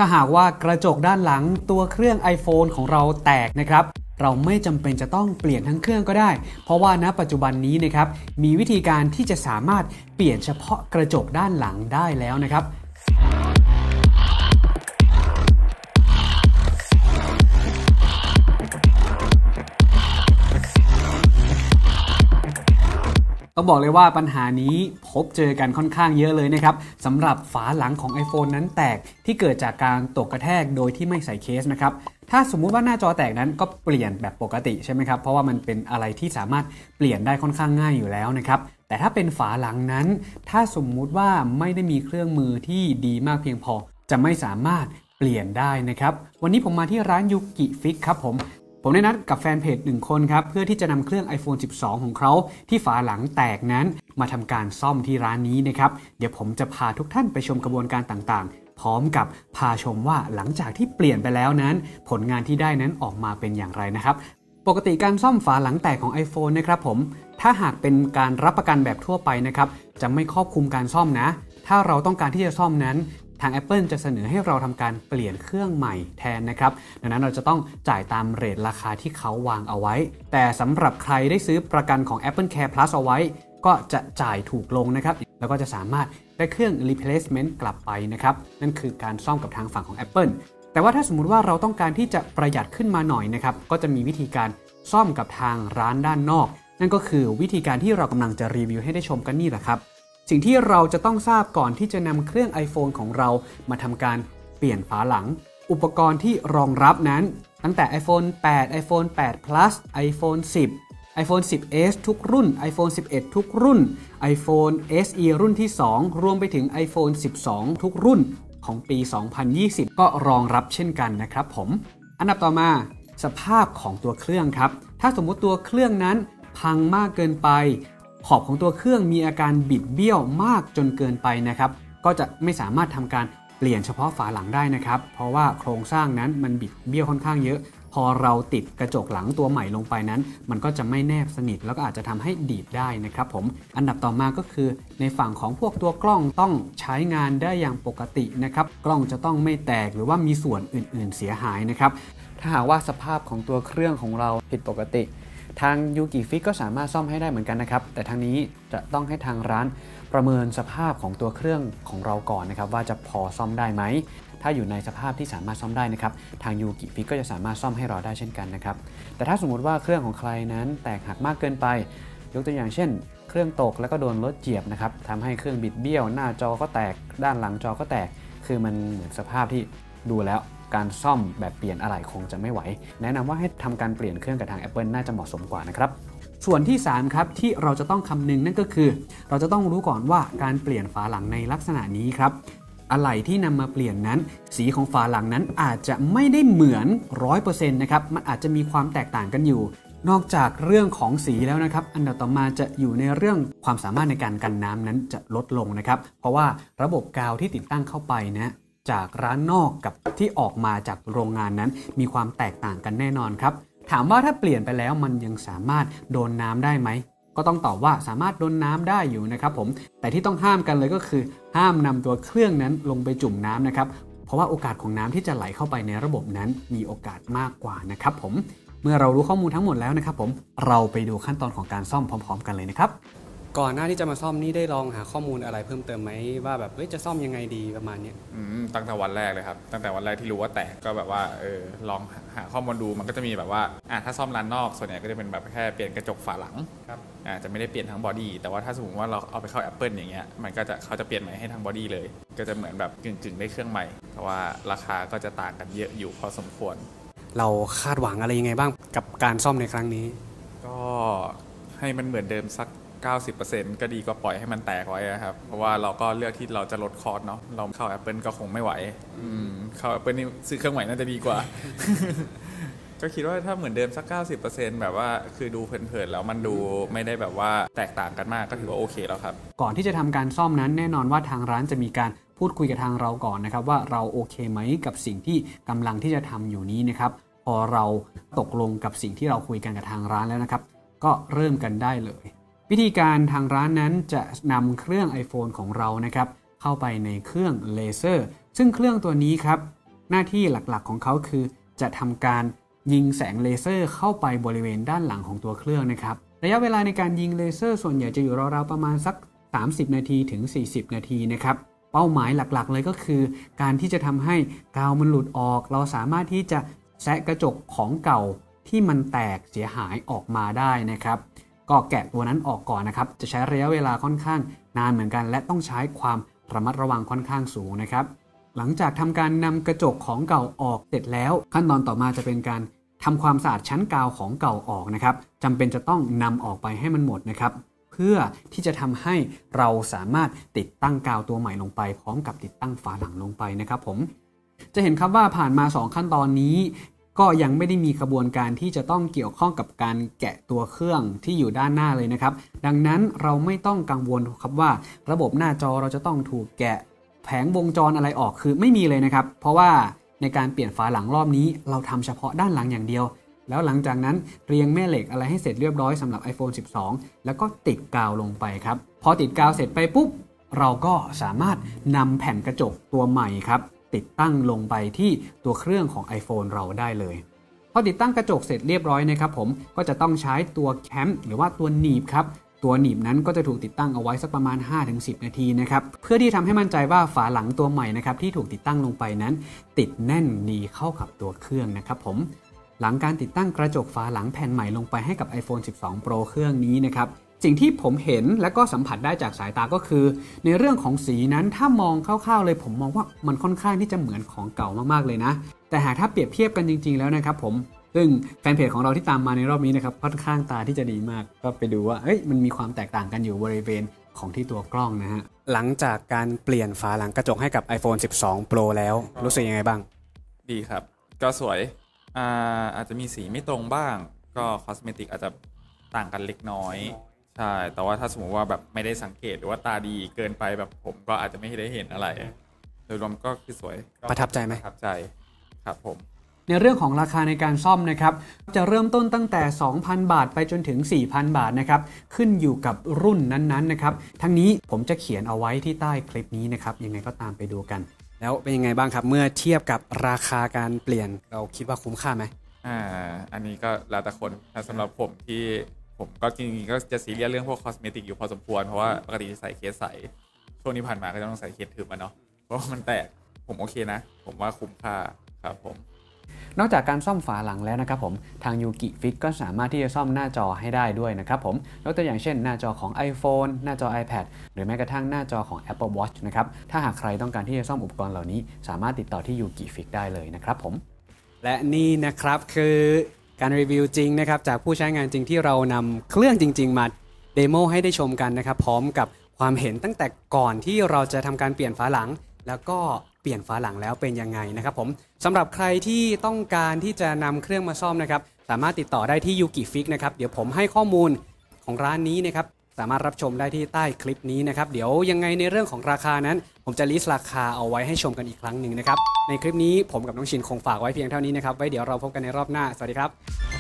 ถ้าหากว่ากระจกด้านหลังตัวเครื่อง iPhone ของเราแตกนะครับเราไม่จำเป็นจะต้องเปลี่ยนทั้งเครื่องก็ได้เพราะว่าณปัจจุบันนี้นะครับมีวิธีการที่จะสามารถเปลี่ยนเฉพาะกระจกด้านหลังได้แล้วนะครับต้องบอกเลยว่าปัญหานี้พบเจอกันค่อนข้างเยอะเลยนะครับสำหรับฝาหลังของ iPhone นั้นแตกที่เกิดจากการตกกระแทกโดยที่ไม่ใส่เคสนะครับถ้าสมมุติว่าหน้าจอแตกนั้นก็เปลี่ยนแบบปกติใช่ไหมครับเพราะว่ามันเป็นอะไรที่สามารถเปลี่ยนได้ค่อนข้างง่ายอยู่แล้วนะครับแต่ถ้าเป็นฝาหลังนั้นถ้าสมมุติว่าไม่ได้มีเครื่องมือที่ดีมากเพียงพอจะไม่สามารถเปลี่ยนได้นะครับวันนี้ผมมาที่ร้านยูกิฟิกครับผมได้นัดกับแฟนเพจ1คนครับเพื่อที่จะนำเครื่อง iPhone 12 ของเขาที่ฝาหลังแตกนั้นมาทำการซ่อมที่ร้านนี้นะครับเดี๋ยวผมจะพาทุกท่านไปชมกระบวนการต่างๆพร้อมกับพาชมว่าหลังจากที่เปลี่ยนไปแล้วนั้นผลงานที่ได้นั้นออกมาเป็นอย่างไรนะครับปกติการซ่อมฝาหลังแตกของ iPhone นะครับผมถ้าหากเป็นการรับประกันแบบทั่วไปนะครับจะไม่ครอบคลุมการซ่อมนะถ้าเราต้องการที่จะซ่อมนั้นทาง Apple จะเสนอให้เราทำการเปลี่ยนเครื่องใหม่แทนนะครับดังนั้นเราจะต้องจ่ายตามเรทราคาที่เขาวางเอาไว้แต่สำหรับใครได้ซื้อประกันของ Apple Care Plus เอาไว้ก็จะจ่ายถูกลงนะครับแล้วก็จะสามารถได้เครื่อง replacement กลับไปนะครับนั่นคือการซ่อมกับทางฝั่งของ Apple แต่ว่าถ้าสมมุติว่าเราต้องการที่จะประหยัดขึ้นมาหน่อยนะครับก็จะมีวิธีการซ่อมกับทางร้านด้านนอกนั่นก็คือวิธีการที่เรากำลังจะรีวิวให้ได้ชมกันนี่แหละครับสิ่งที่เราจะต้องทราบก่อนที่จะนำเครื่อง iPhone ของเรามาทำการเปลี่ยนฝาหลังอุปกรณ์ที่รองรับนั้นตั้งแต่ iPhone 8 iPhone 8 Plus iPhone 10 iPhone 10s ทุกรุ่น iPhone 11 ทุกรุ่น iPhone SE รุ่นที่ 2 รวมไปถึง iPhone 12 ทุกรุ่นของปี 2020 ก็รองรับเช่นกันนะครับผมอันดับต่อมาสภาพของตัวเครื่องครับถ้าสมมุติตัวเครื่องนั้นพังมากเกินไปขอบของตัวเครื่องมีอาการบิดเบี้ยวมากจนเกินไปนะครับก็จะไม่สามารถทำการเปลี่ยนเฉพาะฝาหลังได้นะครับเพราะว่าโครงสร้างนั้นมันบิดเบี้ยวค่อนข้างเยอะพอเราติดกระจกหลังตัวใหม่ลงไปนั้นมันก็จะไม่แนบสนิทแล้วก็อาจจะทำให้ดีดได้นะครับผมอันดับต่อมาก็คือในฝั่งของพวกตัวกล้องต้องใช้งานได้อย่างปกตินะครับกล้องจะต้องไม่แตกหรือว่ามีส่วนอื่นๆเสียหายนะครับถ้าหากว่าสภาพของตัวเครื่องของเราผิดปกติทางยูกิฟิกก็สามารถซ่อมให้ได้เหมือนกันนะครับแต่ทางนี้จะต้องให้ทางร้านประเมินสภาพของตัวเครื่องของเราก่อนนะครับว่าจะพอซ่อมได้ไหมถ้าอยู่ในสภาพที่สามารถซ่อมได้นะครับทางยูกิฟิกก็จะสามารถซ่อมให้เราได้เช่นกันนะครับแต่ถ้าสมมุติว่าเครื่องของใครนั้นแตกหักมากเกินไปยกตัวอย่างเช่นเครื่องตกแล้วก็โดนรถเหยียบนะครับทำให้เครื่องบิดเบี้ยวหน้าจอก็แตกด้านหลังจอก็แตกคือมันเหมือนสภาพที่ดูแล้วการซ่อมแบบเปลี่ยนอะไหล่คงจะไม่ไหวแนะนำว่าให้ทำการเปลี่ยนเครื่องกับทาง Apple น่าจะเหมาะสมกว่านะครับส่วนที่3ครับที่เราจะต้องคำนึงนั่นก็คือเราจะต้องรู้ก่อนว่าการเปลี่ยนฝาหลังในลักษณะนี้ครับอะไหล่ที่นำมาเปลี่ยนนั้นสีของฝาหลังนั้นอาจจะไม่ได้เหมือน 100% นะครับมันอาจจะมีความแตกต่างกันอยู่นอกจากเรื่องของสีแล้วนะครับอันดับต่อมาจะอยู่ในเรื่องความสามารถในการกันน้ำนั้นจะลดลงนะครับเพราะว่าระบบกาวที่ติดตั้งเข้าไปนะจากร้านนอกกับที่ออกมาจากโรงงานนั้นมีความแตกต่างกันแน่นอนครับถามว่าถ้าเปลี่ยนไปแล้วมันยังสามารถโดนน้ำได้ไหมก็ต้องตอบว่าสามารถโดนน้ำได้อยู่นะครับผมแต่ที่ต้องห้ามกันเลยก็คือห้ามนำตัวเครื่องนั้นลงไปจุ่มน้ำนะครับเพราะว่าโอกาสของน้ำที่จะไหลเข้าไปในระบบนั้นมีโอกาสมากกว่านะครับผมเมื่อเรารู้ข้อมูลทั้งหมดแล้วนะครับผมเราไปดูขั้นตอนของการซ่อมพร้อมๆกันเลยนะครับก่อนหน้าที่จะมาซ่อมนี่ได้ลองหาข้อมูลอะไรเพิ่มเติมไหมว่าแบบจะซ่อมยังไงดีประมาณนี้ตั้งแต่วันแรกเลยครับตั้งแต่วันแรกที่รู้ว่าแตกก็แบบว่าลองหาข้อมูลดูมันก็จะมีแบบว่าถ้าซ่อมร้านนอกส่วนใหญ่ก็จะเป็นแบบแค่เปลี่ยนกระจกฝาหลังครับจะไม่ได้เปลี่ยนทั้งบอดี้แต่ว่าถ้าสมมติว่าเราเอาไปเข้า Apple อย่างเงี้ยมันก็จะเขาจะเปลี่ยนใหม่ให้ทั้งบอดี้เลยก็จะเหมือนแบบกึ่งได้เครื่องใหม่แต่ว่าราคาก็จะต่างกันเยอะอยู่พอสมควรเราคาดหวังอะไรยังไงบ้างกับการซ่อมในครั้งนี้ก็ให้มันเหมือนเดิมสัก90% ก็ดีกว่าปล่อยให้มันแตกไว้ครับเพราะว่าเราก็เลือกที่เราจะลดคอสเนาะเราเข้า Apple ก็คงไม่ไหวเข้า Apple นี่ซื้อเครื่องใหม่น่าจะดีกว่า ก็คิดว่าถ้าเหมือนเดิมสัก 90% แบบว่าคือดูเพลินๆแล้วมันดูไม่ได้แบบว่าแตกต่างกันมากก็ถือว่าโอเคแล้วครับก่อนที่จะทำการซ่อมนั้นแน่นอนว่าทางร้านจะมีการพูดคุยกับทางเราก่อนนะครับว่าเราโอเคไหมกับสิ่งที่กำลังที่จะทำอยู่นี้นะครับพอเราตกลงกับสิ่งที่เราคุยกันกับทางร้านแล้วนะครับก็เริ่มกันได้เลยวิธีการทางร้านนั้นจะนำเครื่อง iPhone ของเรานะครับเข้าไปในเครื่องเลเซอร์ซึ่งเครื่องตัวนี้ครับหน้าที่หลักๆของเขาคือจะทำการยิงแสงเลเซอร์เข้าไปบริเวณด้านหลังของตัวเครื่องนะครับระยะเวลาในการยิงเลเซอร์ส่วนใหญ่จะอยู่ราวๆประมาณสัก30 นาทีถึง 40 นาทีนะครับเป้าหมายหลักๆเลยก็คือการที่จะทำให้กาวมันหลุดออกเราสามารถที่จะแซะกระจกของเก่าที่มันแตกเสียหายออกมาได้นะครับก็แกะตัวนั้นออกก่อนนะครับจะใช้ระยะเวลาค่อนข้างนานเหมือนกันและต้องใช้ความระมัดระวังค่อนข้างสูงนะครับหลังจากทำการนำกระจกของเก่าออกเสร็จแล้วขั้นตอนต่อมาจะเป็นการทำความสะอาดชั้นกาวของเก่าออกนะครับจำเป็นจะต้องนำออกไปให้มันหมดนะครับเพื่อที่จะทำให้เราสามารถติดตั้งกาวตัวใหม่ลงไปพร้อมกับติดตั้งฝาหลังลงไปนะครับผมจะเห็นครับว่าผ่านมา2ขั้นตอนนี้ก็ยังไม่ได้มีกระบวนการที่จะต้องเกี่ยวข้องกับการแกะตัวเครื่องที่อยู่ด้านหน้าเลยนะครับดังนั้นเราไม่ต้องกังวลครับว่าระบบหน้าจอเราจะต้องถูกแกะแผงวงจรอะไรออกคือไม่มีเลยนะครับเพราะว่าในการเปลี่ยนฝาหลังรอบนี้เราทำเฉพาะด้านหลังอย่างเดียวแล้วหลังจากนั้นเรียงแม่เหล็กอะไรให้เสร็จเรียบร้อยสำหรับ iPhone 12 แล้วก็ติดกาวลงไปครับพอติดกาวเสร็จไปปุ๊บเราก็สามารถนำแผ่นกระจกตัวใหม่ครับติดตั้งลงไปที่ตัวเครื่องของ iPhone เราได้เลยพอติดตั้งกระจกเสร็จเรียบร้อยนะครับผมก็จะต้องใช้ตัวแคมหรือว่าตัวหนีบครับตัวหนีบนั้นก็จะถูกติดตั้งเอาไว้สักประมาณ 5-10 นาทีนะครับเพื่อที่ทำให้มั่นใจว่าฝาหลังตัวใหม่นะครับที่ถูกติดตั้งลงไปนั้นติดแน่นดีเข้ากับตัวเครื่องนะครับผมหลังการติดตั้งกระจกฝาหลังแผ่นใหม่ลงไปให้กับ iPhone 12 Pro เครื่องนี้นะครับสิ่งที่ผมเห็นและก็สัมผัสได้จากสายตาก็คือในเรื่องของสีนั้นถ้ามองคร่าวๆเลยผมมองว่ามันค่อนข้างที่จะเหมือนของเก่ามากๆเลยนะแต่หากถ้าเปรียบเทียบกันจริงๆแล้วนะครับผมซึ่งแฟนเพจของเราที่ตามมาในรอบนี้นะครับค่อนข้างตาที่จะดีมากก็ไปดูว่ามันมีความแตกต่างกันอยู่บริเวณของที่ตัวกล้องนะฮะหลังจากการเปลี่ยนฝาหลังกระจกให้กับ iPhone 12 Pro แล้วรู้สึกยังไงบ้างดีครับก็สวยอาจจะมีสีไม่ตรงบ้างก็คอสเมติกอาจจะต่างกันเล็กน้อยใช่แต่ว่าถ้าสมมติว่าแบบไม่ได้สังเกตหรือว่าตาดีเกินไปแบบผมก็อาจจะไม่ได้เห็นอะไรโดยรวมก็คือสวยประทับใจไหมประทับใจครับผมในเรื่องของราคาในการซ่อมนะครับจะเริ่มต้นตั้งแต่ 2,000 บาทไปจนถึง 4,000 บาทนะครับขึ้นอยู่กับรุ่นนั้นๆนะครับทั้งนี้ผมจะเขียนเอาไว้ที่ใต้คลิปนี้นะครับยังไงก็ตามไปดูกันแล้วเป็นยังไงบ้างครับเมื่อเทียบกับราคาการเปลี่ยนเราคิดว่าคุ้มค่าไหมอันนี้ก็แล้วแต่คนสำหรับผมที่ผมก็จริงๆก็จะซีเรียสเรื่องพวกคอสเมติกอยู่พอสมควรเพราะว่าปกติจะใส่เคสใสช่วงนี้ผ่านมาก็จะต้องใส่เคสทึบมาเนาะเพราะมันแตกผมโอเคนะผมว่าคุ้มค่าครับผมนอกจากการซ่อมฝาหลังแล้วนะครับผมทาง Yuki Fix ก็สามารถที่จะซ่อมหน้าจอให้ได้ด้วยนะครับผมยกตัวอย่างเช่นหน้าจอของ iPhone หน้าจอ iPad หรือแม้กระทั่งหน้าจอของ Apple Watch นะครับถ้าหากใครต้องการที่จะซ่อมอุปกรณ์เหล่านี้สามารถติดต่อที่ Yuki Fix ได้เลยนะครับผมและนี่นะครับคือการรีวิวจริงนะครับจากผู้ใช้งานจริงที่เรานำเครื่องจริงๆมาเดโมให้ได้ชมกันนะครับพร้อมกับความเห็นตั้งแต่ก่อนที่เราจะทำการเปลี่ยนฝาหลังแล้วก็เปลี่ยนฝาหลังแล้วเป็นยังไงนะครับผมสำหรับใครที่ต้องการที่จะนำเครื่องมาซ่อมนะครับสามารถติดต่อได้ที่ Yuki Fix นะครับเดี๋ยวผมให้ข้อมูลของร้านนี้นะครับสามารถรับชมได้ที่ใต้คลิปนี้นะครับเดี๋ยวยังไงในเรื่องของราคานั้นผมจะลิสต์ราคาเอาไว้ให้ชมกันอีกครั้งหนึ่งนะครับในคลิปนี้ผมกับน้องชินคงฝากไว้เพียงเท่านี้นะครับไว้เดี๋ยวเราพบกันในรอบหน้าสวัสดีครับ